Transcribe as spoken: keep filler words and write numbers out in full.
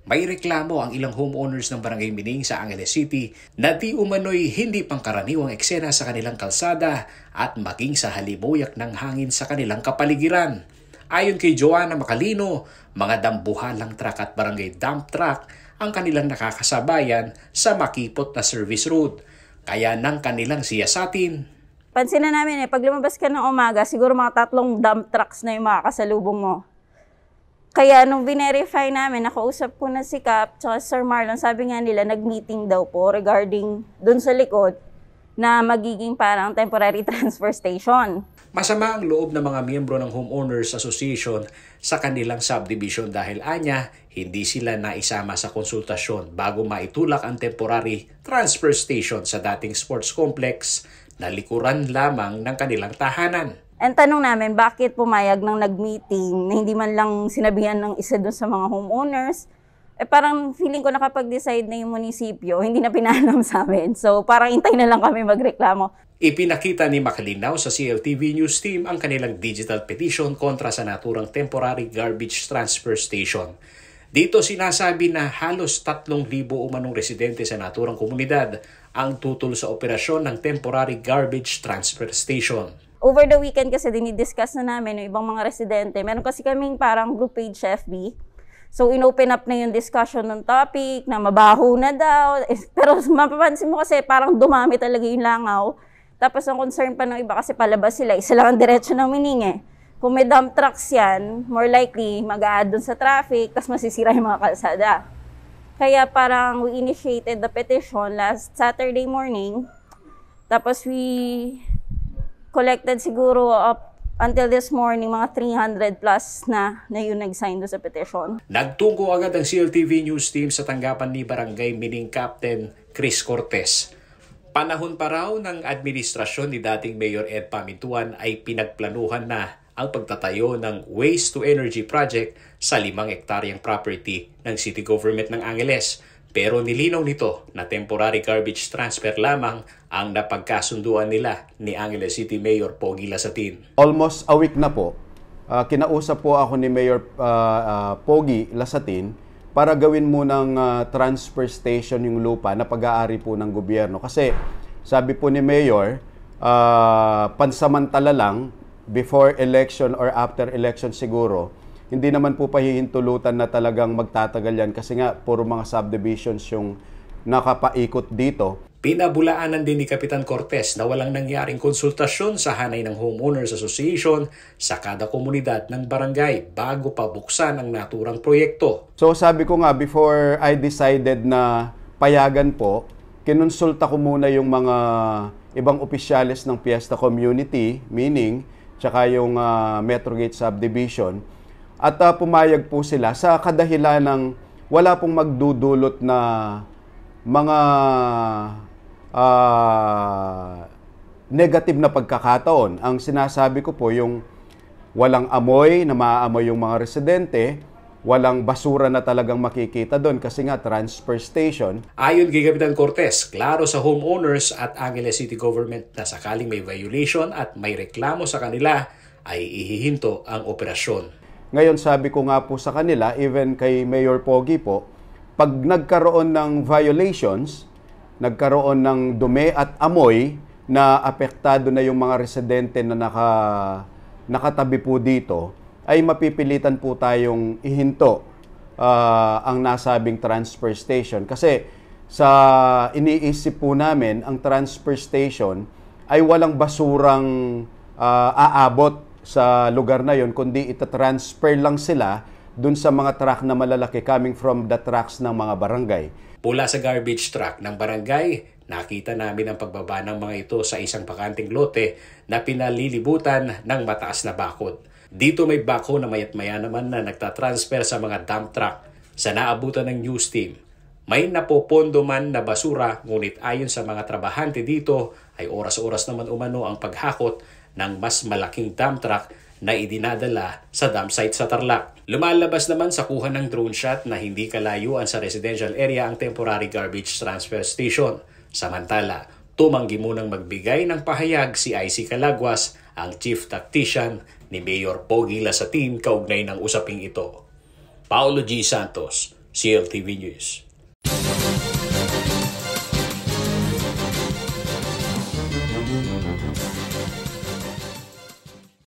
May reklamo ang ilang homeowners ng Barangay Mining sa Angeles City na di umano'y hindi pangkaraniwang eksena sa kanilang kalsada at maging sa halimuyak ng hangin sa kanilang kapaligiran. Ayon kay Joanna Macalino, mga dambuhalang truck at barangay dump truck ang kanilang nakakasabayan sa makipot na service road. Kaya nang kanilang siyasatin. Pansin na namin eh, pag lumabas ka ng umaga, siguro mga tatlong dump trucks na yung makakasalubong mo. Kaya nung verify namin, nakausap ko na si Cap at Sir Marlon, sabi nga nila nag-meeting daw po regarding dun sa likod na magiging parang temporary transfer station. Masama ang loob ng mga miyembro ng Homeowners Association sa kanilang subdivision dahil anya, hindi sila naisama sa konsultasyon bago maitulak ang temporary transfer station sa dating sports complex na likuran lamang ng kanilang tahanan. And tanong namin, bakit pumayag ng nag-meeting na hindi man lang sinabihan ng isa dun sa mga homeowners? Eh parang feeling ko nakapag-decide na yung munisipyo, hindi na pinaalam sa amin. So parang intay na lang kami magreklamo. Ipinakita ni Macalinaw sa C L T V News Team ang kanilang digital petition kontra sa naturang temporary garbage transfer station. Dito sinasabi na halos tatlong libo umanong residente sa naturang komunidad ang tutol sa operasyon ng temporary garbage transfer station. Over the weekend kasi dinidiscuss na namin yung ibang mga residente. Meron kasi kaming parang group page F B. So inopen up na yung discussion ng topic na mabaho na daw. Pero mapapansin mo kasi parang dumami talaga yung langaw. Tapos ang concern pa ng iba kasi palabas sila. Isa lang ang diretsyo ng Mining eh. Kung may dump trucks yan, more likely mag-a-add dun sa traffic, tapos masisira yung mga kalsada. Kaya parang we initiated the petition last Saturday morning. Tapos we collected siguro up until this morning mga three hundred plus na na yung nag-sign doon sa petition. Nagtungko agad ang C L T V News Team sa tanggapan ni Barangay Mining Captain Chris Cortez. Panahon pa raw ng administrasyon ni dating Mayor Ed Pamintuan ay pinagplanuhan na ang pagtatayo ng Waste to Energy Project sa limang hektaryang property ng City Government ng Angeles. Pero nilinaw nito na temporary garbage transfer lamang ang napagkasunduan nila ni Angeles City Mayor Pogi Lasatin. Almost a week na po, uh, kinausap po ako ni Mayor uh, uh, Pogi Lasatin para gawin munang uh, transfer station yung lupa na pag-aari po ng gobyerno. Kasi sabi po ni Mayor, uh, pansamantala lang, before election or after election siguro, hindi naman po pahihintulutan na talagang magtatagal yan kasi nga puro mga subdivisions yung nakapaikot dito. Pinabulaanan din ni Kapitan Cortez na walang nangyaring konsultasyon sa hanay ng Homeowners Association sa kada komunidad ng barangay bago pa buksan ang naturang proyekto. So sabi ko nga, before I decided na payagan po, kinonsulta ko muna yung mga ibang opisyalis ng Fiesta Community, meaning, tsaka yung uh, Metrogate Subdivision. At uh, pumayag po sila sa kadahilan ng wala pong magdudulot na mga uh, negative na pagkakataon. Ang sinasabi ko po yung walang amoy na maaamoy yung mga residente, walang basura na talagang makikita doon kasi nga transfer station. Ayon kay Kapitan Cortez, klaro sa homeowners at Angeles City Government na sakaling may violation at may reklamo sa kanila ay ihihinto ang operasyon. Ngayon sabi ko nga po sa kanila, even kay Mayor Pogi po, pag nagkaroon ng violations, nagkaroon ng dumi at amoy na apektado na yung mga residente na naka, nakatabi po dito, ay mapipilitan po tayong ihinto uh, ang nasabing transfer station. Kasi sa iniisip po namin, ang transfer station ay walang basurang uh, aabot sa lugar na yon, kundi itatransfer lang sila dun sa mga truck na malalaki coming from the trucks ng mga barangay. Pula sa garbage truck ng barangay, nakita namin ang pagbaba ng mga ito sa isang bakanting lote na pinalilibutan ng mataas na bakod. Dito may bako na mayat-maya naman na nagtatransfer sa mga dump truck. Sa naabutan ng news team, may napopondo man na basura, ngunit ayon sa mga trabahante dito ay oras-oras naman umano ang paghakot ng mas malaking dump truck na idinadala sa dump site sa Tarlac. Lumalabas naman sa kuha ng drone shot na hindi kalayuan sa residential area ang temporary garbage transfer station. Samantala, tumanggi munang magbigay ng pahayag si I C Calagwas, ang chief tactician ni Mayor Pogi Lasatin kaugnay ng usaping ito. Paulo G. Santos, C L T V News.